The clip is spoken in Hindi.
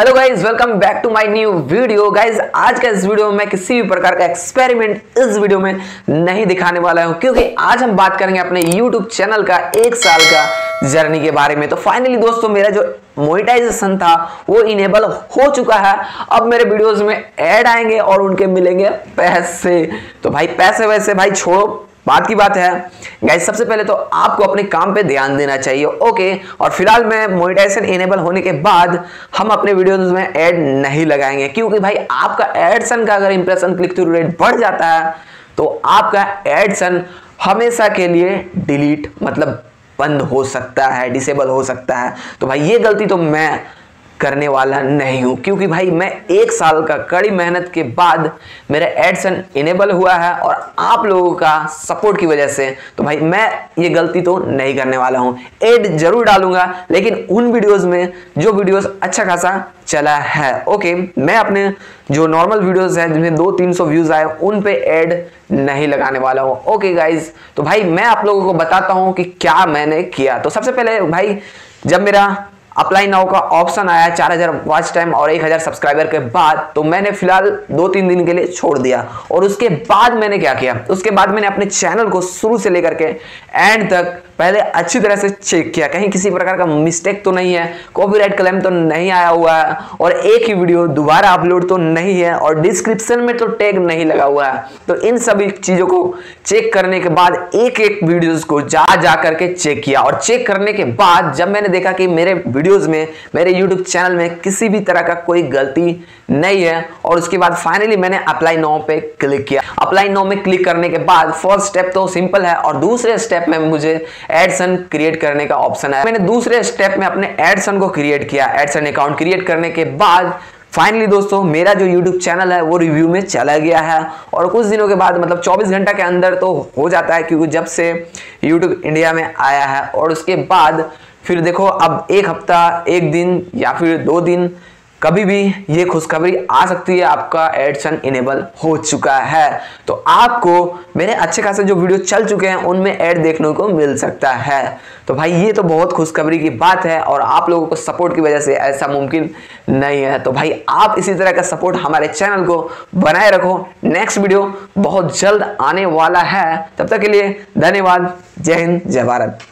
Hello guys, welcome back to my new video. Guys आज का इस वीडियो में मैं किसी भी प्रकार का एक्सपेरिमेंट इस वीडियो में नहीं दिखाने वाला हूं, क्योंकि आज हम बात करेंगे अपने यूट्यूब चैनल का 1 साल का जर्नी के बारे में। तो फाइनली दोस्तों, मेरा जो मोनेटाइजेशन था वो इनेबल हो चुका है। अब मेरे वीडियोस में ऐड आएंगे और उनके मिलेंगे पैसे। तो भाई पैसे वैसे भाई छोड़ो, बात की बात है गाइस। सबसे पहले तो आपको अपने काम पे ध्यान देना चाहिए, ओके। और फिलहाल मैं मोनेटाइजेशन इनेबल होने के बाद हम अपने वीडियोस में ऐड नहीं लगाएंगे, क्योंकि भाई आपका एडसन का अगर इंप्रेशन क्लिक थ्रू रेट बढ़ जाता है तो आपका एडसन हमेशा के लिए डिलीट मतलब बंद हो सकता है, डिसेबल हो सकता है। तो भाई ये गलती तो मैं करने वाला नहीं हूं, क्योंकि भाई मैं 1 साल का कड़ी मेहनत के बाद मेरा एडसन इनेबल हुआ है और आप लोगों का सपोर्ट की वजह से। तो भाई मैं ये गलती तो नहीं करने वाला हूं। ऐड जरूर डालूंगा, लेकिन उन वीडियोस में जो वीडियोस अच्छा खासा चला है, ओके। मैं अपने जो नॉर्मल वीडियोस हैं जिनमें 200-300 व्यूज आए उन पे ऐड नहीं लगाने वाला हूं, ओके गाइज। तो भाई मैं आप लोगों को बताता हूं कि क्या मैंने किया। तो सबसे पहले भाई, जब मेरा अप्लाई नाउ का ऑप्शन आया 4000 वॉच टाइम और 1000 सब्सक्राइबर के बाद, तो मैंने फिलहाल 2-3 दिन के लिए छोड़ दिया। और उसके बाद मैंने क्या किया, उसके बाद मैंने अपने चैनल को शुरू से लेकर के एंड तक पहले अच्छी तरह से चेक किया, कहीं किसी प्रकार का मिस्टेक तो नहीं है, कॉपीराइट क्लेम तो नहीं आया हुआ है, और एक ही वीडियो दोबारा अपलोड तो नहीं है, और डिस्क्रिप्शन में तो टैग नहीं लगा हुआ है। तो इन सभी चीजों को चेक करने के बाद एक एक वीडियोस को जा करके चेक किया। और चेक करने के बाद जब मैंने देखा कि मेरे वीडियोस में, मेरे यूट्यूब चैनल में किसी भी तरह का कोई गलती नहीं है, और उसके बाद फाइनली मैंने अप्लाई नाउ पे क्लिक किया। अप्लाई नाउ में क्लिक करने के बाद फर्स्ट स्टेप तो सिंपल है, और दूसरे स्टेप में मुझे एडसन क्रिएट करने का ऑप्शन है। मैंने दूसरे स्टेप में अपने एडसन को क्रिएट किया। एडसन अकाउंट क्रिएट करने के बाद फाइनली दोस्तों, मेरा जो YouTube चैनल है वो रिव्यू में चला गया है। और कुछ दिनों के बाद मतलब 24 घंटा के अंदर तो हो जाता है, क्योंकि जब से YouTube इंडिया में आया है। और उसके बाद फिर देखो, अब 1 हफ्ता, 1 दिन या फिर 2 दिन कभी भी ये खुशखबरी आ सकती है, आपका एडसन इनेबल हो चुका है। तो आपको मेरे अच्छे खासे जो वीडियो चल चुके हैं उनमें ऐड देखने को मिल सकता है। तो भाई ये तो बहुत खुशखबरी की बात है, और आप लोगों को सपोर्ट की वजह से ऐसा मुमकिन नहीं है। तो भाई आप इसी तरह का सपोर्ट हमारे चैनल को बनाए रखो। नेक्स्ट वीडियो बहुत जल्द आने वाला है, तब तक के लिए धन्यवाद। जय हिंद, जय भारत।